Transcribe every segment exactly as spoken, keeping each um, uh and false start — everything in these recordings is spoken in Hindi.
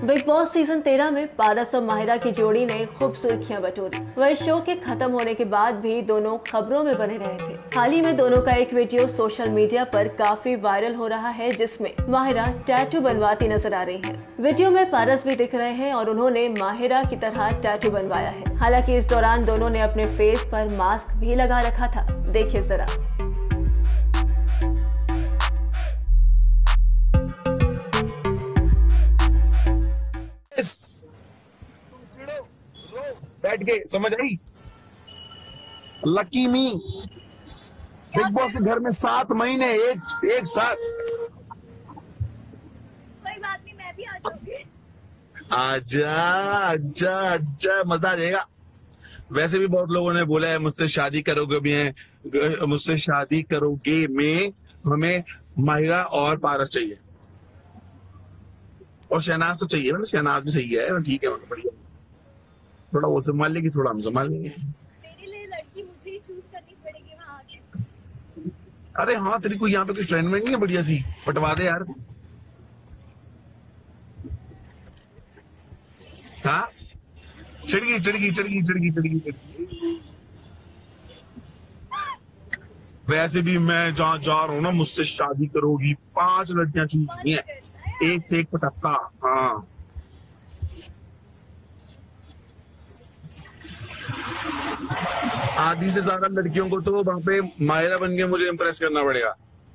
बिग बॉस सीजन तेरह में पारस और माहिरा की जोड़ी ने खूब सुर्खियां बटोरी। वह शो के खत्म होने के बाद भी दोनों खबरों में बने रहे थे। हाल ही में दोनों का एक वीडियो सोशल मीडिया पर काफी वायरल हो रहा है, जिसमें माहिरा टैटू बनवाती नजर आ रही है। वीडियो में पारस भी दिख रहे हैं और उन्होंने माहिरा की तरह टैटू बनवाया है। हालांकि इस दौरान दोनों ने अपने फेस पर मास्क भी लगा रखा था। देखिए जरा। बैठ के समझ आई। लकी मी बिग बॉस के घर में सात महीने एक एक साथ। कोई बात नहीं, मैं भी आ जाऊंगी। आजा आजा आजा, मजा आ जाएगा। वैसे भी बहुत लोगों ने बोला है मुझसे शादी करोगे भी है, मुझसे शादी करोगे में हमें माहिरा और पारस चाहिए और शहनाज तो चाहिए। मतलब शहनाज भी सही है, ठीक है, मतलब बढ़िया। थोड़ा वो संभाल लेगी, थोड़ा हम संभाल लेंगे। मेरे लिए लड़की मुझे ही चूज करनी पड़ेगी वहां आके। अरे हाँ, तेरी कोई यहाँ पे कोई फ्रेंड में नहीं है बढ़िया सी? पटवा दे यार। हाँ, चिड़गी चिड़गी चिड़गी चिड़गी चिड़गी चिड़गी। वैसे भी मैं जहाँ जा रहा हूँ ना, मुझसे शादी करोगी, पांच लड़कियां चूज की हैं, एक से एक पटक्का। हाँ, आधी से ज्यादा लड़कियों को तो वहां पे माहिरा बन के मुझे इम्प्रेस करना पड़ेगा।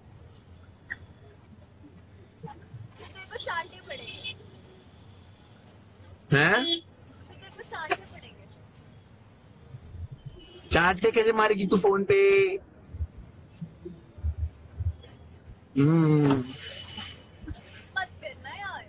तेरे को चाटने पड़ेंगे। हैं? तेरे को चाटने पड़ेंगे। चाटने कैसे मारेगी तू फोन पे? हम्म। मत करना यार।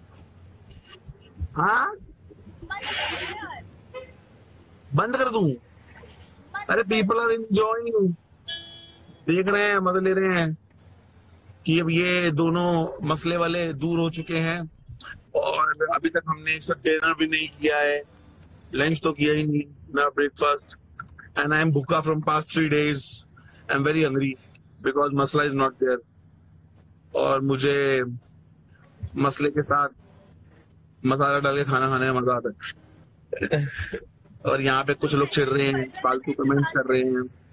हाँ, मत करना यार। बंद कर दूं? अरे पीपल आर एंजॉयिंग, देख रहे हैं, मजे ले रहे हैं कि अब ये दोनों मसले वाले दूर हो चुके हैं। और अभी तक हमने एक साथ डिनर भी नहीं किया है, लंच तो किया ही नहीं ना, ब्रेकफास्ट। एंड आई एम भूखा from past three days. I am very hungry because मसला इज नॉट देयर। और मुझे मसले के साथ मसाला डाल के खाना खाने में मजा आता है। और यहाँ पे कुछ लोग चिढ़ रहे हैं, फालतू कमेंट्स कर रहे हैं।